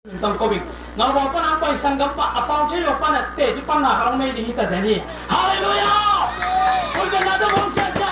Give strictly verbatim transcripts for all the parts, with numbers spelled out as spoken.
tông covid nó vào con ăn quay sang gấp bạ bao chế rồi pan tệ chứ pan nào không mấy đi hít cái gì hallelujah con cái nào đó muốn xem xem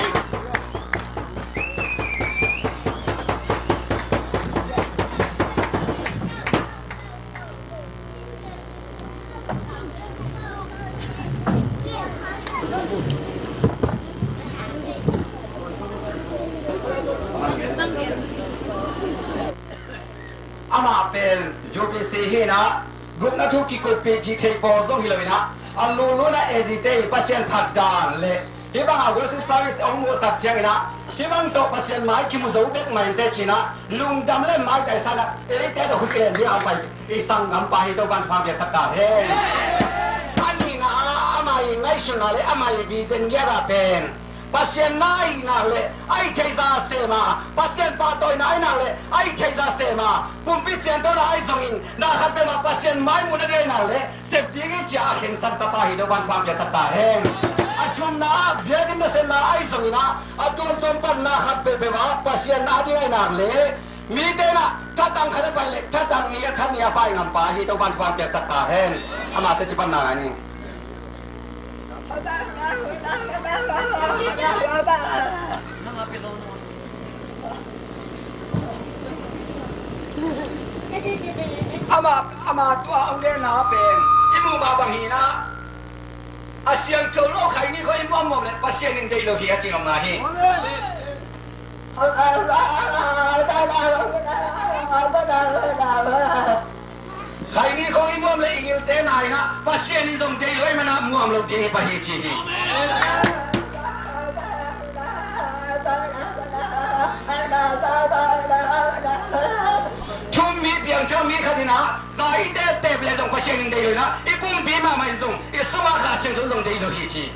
ama pel jopi se he na gupna thu ki ko pe ji thei bo dong hi lo na alu lu na ezite pasien phat dan le he bang worship service ong mo tak chang na he bang to pasien mai ki mu zo bek mai te china lung dam le mai dai sa na e te do ke ni a pai e sang ngam pa hi to ban phang ke sak ta he ani na ama yi ngai shun na le ama yi bi zen ya ra pen pasien nai na le ai thei za se ma pasien pa toi nai na le ai thei za se ma pum pi sien to na ai zong in na khat pe ma pasien mai mu na de na le sep ti ge cha khen san ta pa hi do ban pham ke sat ta he a chum na bia din na se na ai zong ina a ton ton pan na khat pe pe ma pasien na de na le mi te na ta tang khat pa le ta tang ni a khat ni a pai ngam pa hi do ban pham ke sat ta he ama te chi pan na ni ama ama tua ông lên nào bền ibu ba bang hina asian châu lô khai ni khoi mom mom le pasien ning dei lo hi achi long na hi khai ni khoi mom le ingil te nai na pasien ning dong dei loi mana muam lo dei pa hi chi hi chum mi piang chum mi khadina dai te te ble dong pasien ning dei loi na ipum bi ma mai dong isuma kha sing dong dong dei lo hi chi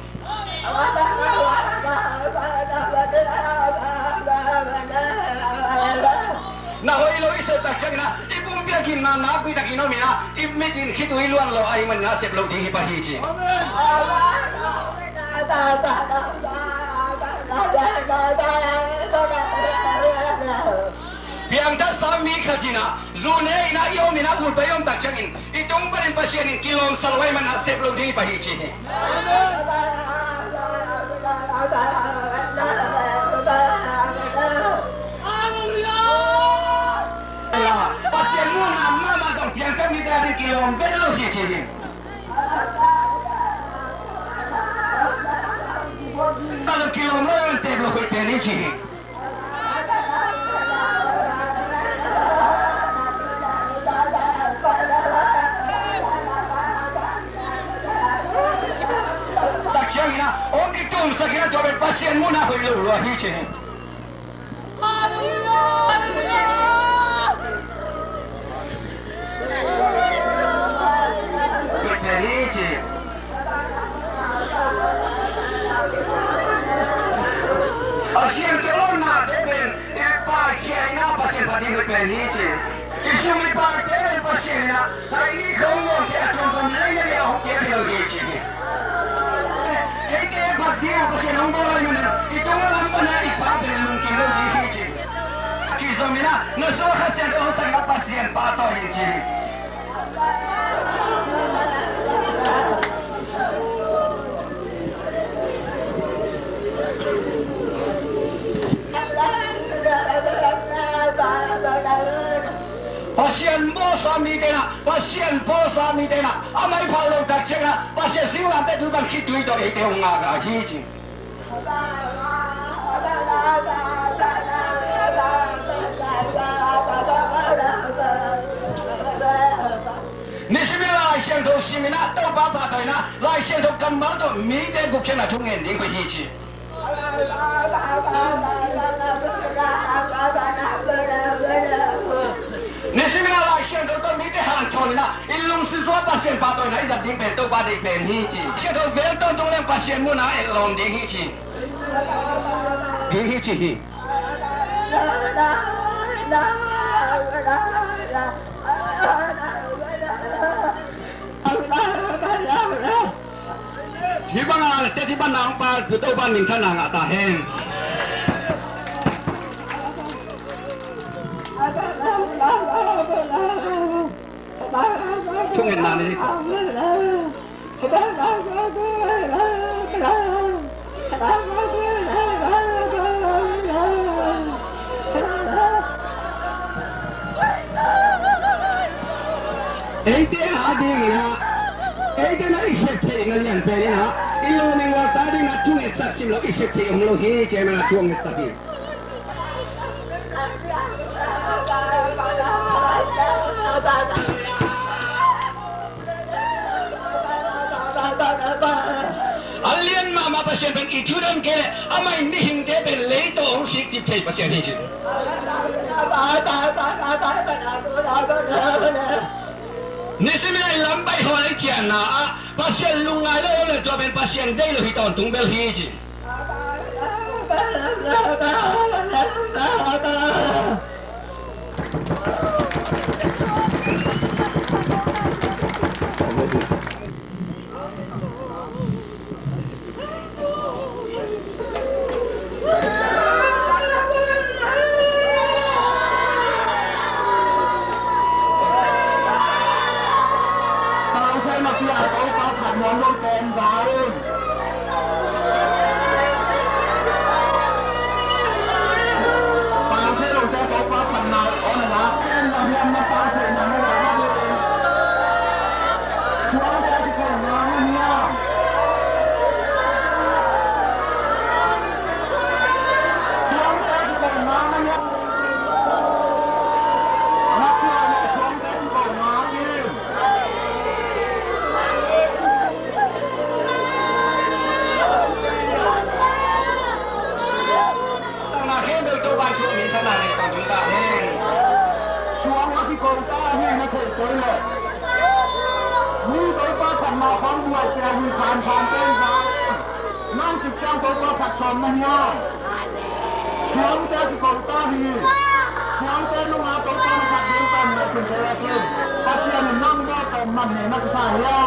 na hoi lo iso tak chang na ipum bia kin na na pui tak ino mi na imitin khitu hi luang lo ai man na sep lo dei pa hi chi biang ta sami khajina zune ina yo mina bul bayom tak changin itong parin pasien in kilom salwai man na sep lo dei pa hi chi pasien mo na mama dong biang ta mi ta de kilom belo hi chi kalau kilom lo yang te lo ko te ni chi Sakina, om di tum sakina to be pasien mo na ko lo lo hi chi. Hallelujah! Hallelujah! Ko te ni chi. Pasien to na de ben e pa hi na pasien pa di ko te ni chi. Isu mi pa te ben pasien na, sai ni ko mo te atron ko ni na ni ho ke lo ge chi. Eke bagia pasien ang bola yun ito mo lang pa na ipapin ng kilo di hiji kiso mina nasuwa kasi ang sa mga pasien pato hiji pasien bosa mi dena pasien bosa mi dena amai palo tak chenga pasien siulan te duban kitu ito ite unga ga hiji nismila sien do simina to ba ba to na lai sien do kamal do mi de gu khena thungen de ko hiji Nisimina la sien do to mi de han chon na ilung si so pasien pa to na isa ding pe to ba de ben hi chi sien do vel to tong len pasien mo na e lom de hi chi hi hi chi hi hi bang a te chi ban nang pa to ban ning chan na ta hen chung hiện nào đi ấy thế hả đi gì hả ấy thế nó ít sẽ thì nó liền về đi hả yêu mình qua ta đi nó chung hết sắc xìm lo ít sẽ thì ông lo hi chế mà chung hết tập đi alien mà mà pasien bên ít chút đơn kia à mày đi hình thế bên lấy tổ ông xịt tiếp thấy pasien đi chứนี่สิไม่ได้ลำไปหัวไอ้เจียนนะอ่ะพัศน์ลุงไงเลยเลยตัวเป็นพัศน์ได้เลยที่ตอนตุ้งเบลฮีจีมองลงแกนสายปางเทลงแกบอกว่าพันนาอ๋อนะแกนมาเรียนมาปางเทนไม่ได้ไม่ได้ช่วงแกที่คนงานเนี่ยช่วงแกที่คนงานเนี่ยนักเรียนเนี่ยช่วงแกที่คนงานเนี่ยช่วงนี้ขนาดในตอนนี้ตาแห้งช่วงที่คนตาแห้งไม่เคยเจอเลยมีตัวปลาขันมาของหัวแกมีผ่านผ่านเต้นมานั่งจิบจ้างตัวปลาผัดสอนมันยากช่วงแต่ที่คนตาดีช่วงแต่ลุงอาตัวปลาผัดเลี้ยงต้นในสุนทรภู่ภาษาเนี่ยนั่งได้แต่มันเนี่ยนักสายล่า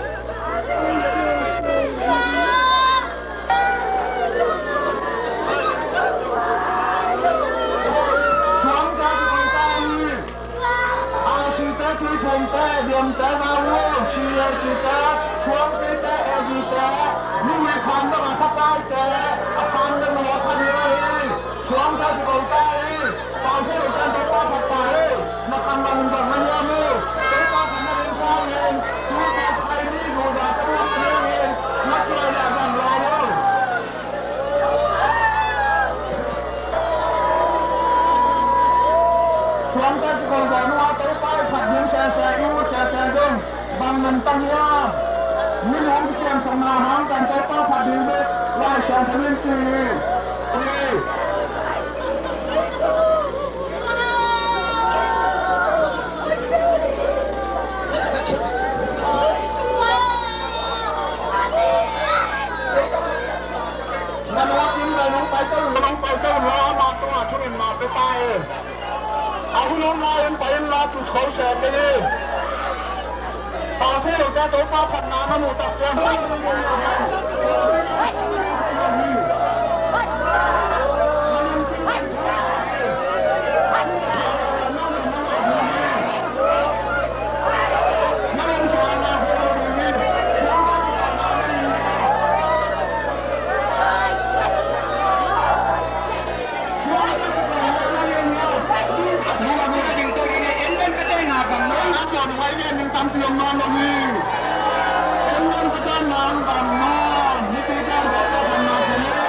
ที่คงแต่เดียมแต่เราเชียร์สิแต่ช่วงที่แต่เอดีแต่นี่มีคำก็มาทับได้แต่อาคารก็มาหัวคันนี้ไว้ช่วงที่คงแต่ตอนที่เราจะไปป้าผัดไก่มาทำมันแบบมันยากมือไปป้าผัดมันเป็นชาเองที่ป้าไทยนี่อยู่อยากจะทำมันเองนักเรียนแบบนั้นรอเลยช่วงที่คงแต่นัวตัวไปผัดยิงแซ่แซ่ยูแซ่แซ่ยุ่งบางมันตั้งยามีน้องเสียงสมาหางกันตัวป้าผัดยิงเล็กไล่แซ่ทวินซีนั่นว่าจริงเลยน้องไปเจ้าน้องไปเจ้าล้อมาตัวช่วยมาไปตายเอาคุณน้องมาเอ็นไปเอ็นลาจุดเขาแสบไปดิตอนที่เราจะตัวป้าผัดน้ำมาหมูตักเสียงไว้เนี่ยยังตามเตียงนอนตรงนี้เป็นเงินประกันนอนบังนอนนี่คือการบอกว่าทำมาคนนี้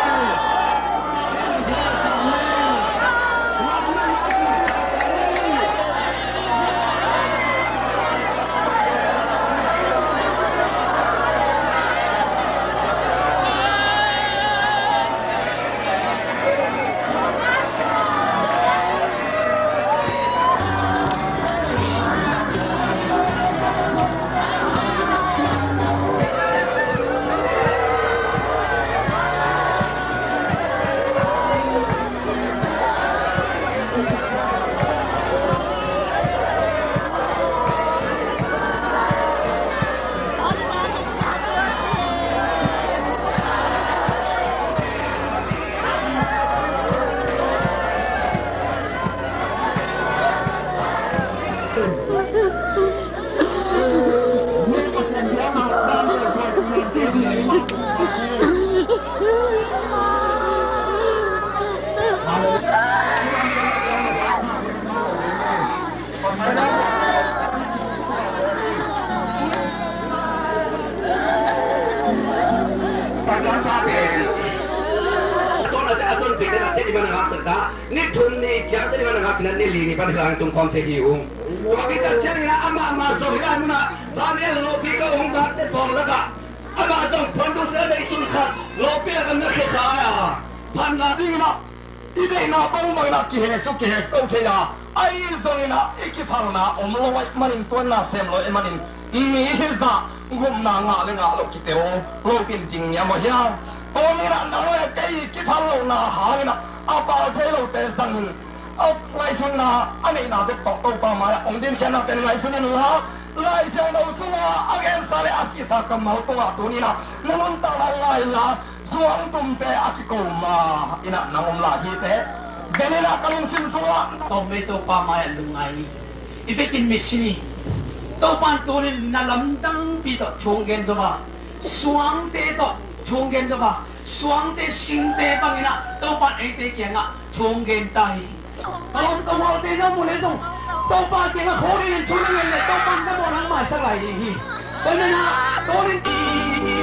mana ngak terda ni thun ni kya tadi mana ngak nan ni li ni pan hilang tung kom te hiu tapi terjadi na ama ama so hilang na bane lopi ka ong ka te pon laga ama dong pon du se dei sun khat lopi la kan na se kha ya pan na di na ide na bong bang na ki he su ki he ko the ya ai so ni na iki phal na om lo wai manin tuan na sem lo e manin mi hisa gum na nga le nga lo ki te o lo pin jing ya mo ya ko ni na na lo kai ki phal lo na ha ni na a pa the lo te sang a lai sun na ani na de to to pa ma ong din chen na pen lai sun ni la lai chen lo su wa again sale a ki sa kam mau to a tu ni na na mon ta la lai la suang tum te a ki ko ma ina na ngom la hi te benela kalung sin suwa to me to pa ma lungai ni ibekin misini to pan to ni na lam dang pi to chong gen zo ba suang te to chong gen zo ba suang te sing te bang ina to pan ai te kya nga chong gen tai Kalau kita mau tengok mulai tu, topan tengok kori ni curi ni, topan kita mau orang masak lagi ni. Bagaimana kori ini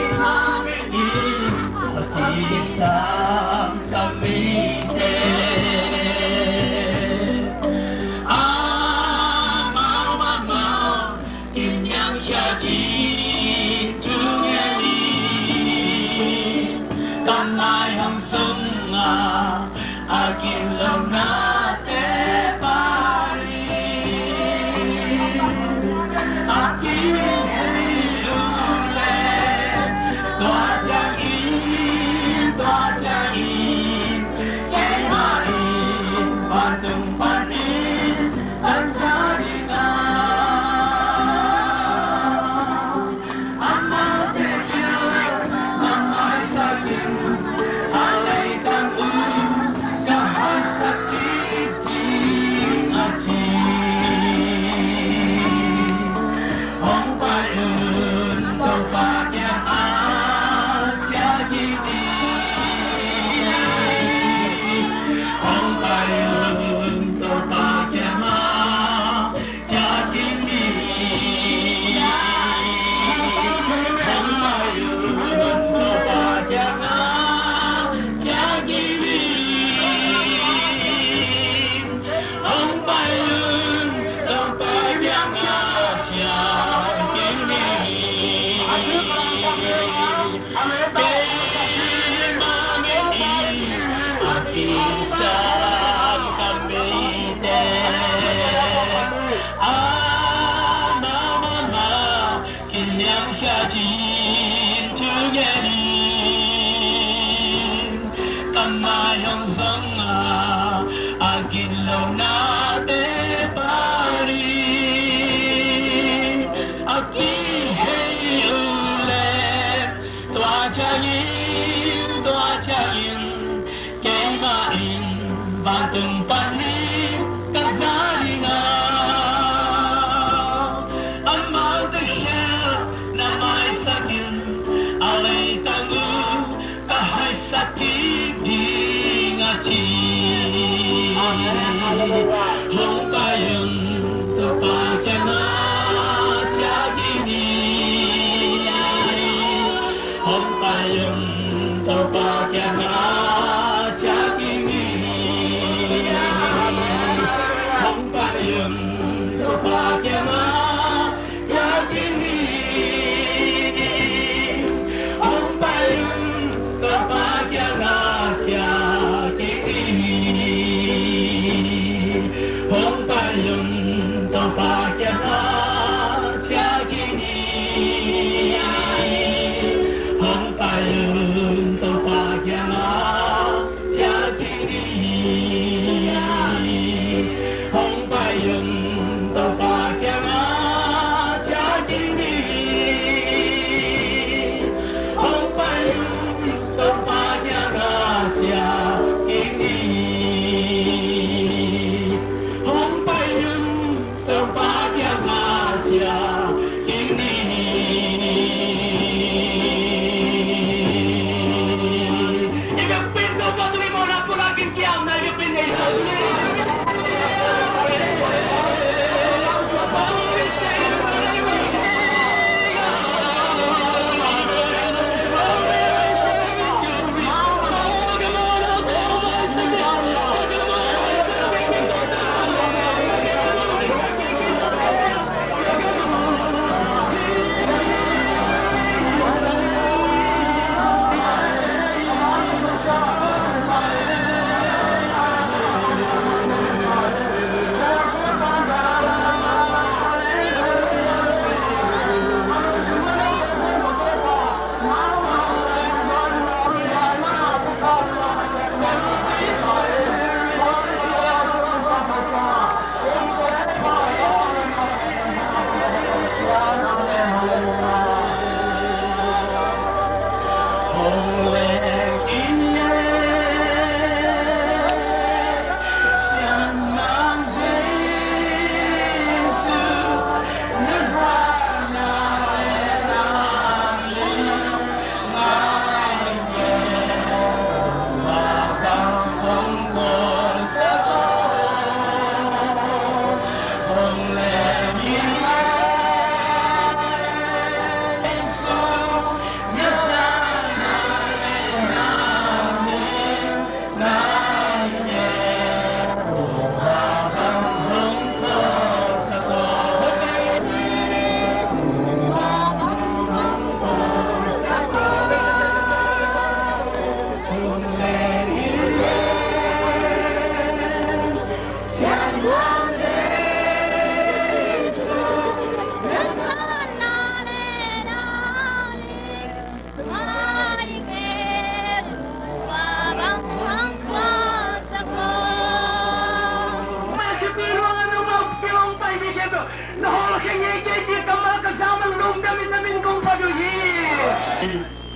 kisah kami akin lang natin parin akin ulit toa tiangin toa tiangin kay main patung panin ang saringan amang tekil amay sakin alay tangul sakit jing aci Hong payun topak yang asia gini Hong payun topak yang asia gini Hong payun topak yang asia gini Bantung panin kasalingan amal dahil na may sakin alay tango kahit sakit di ngaci hong payung tupakyan na siya gini hong payung tupakyan na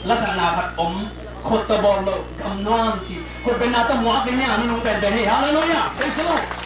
ลักษณะผัดอมขดตะบอลโลกำนวมที่คนเป็นนาตะหมวกเป็นเนี่ยนั่นน้องแต่เป็นเนี่ยฮาเลลูยาเอสโล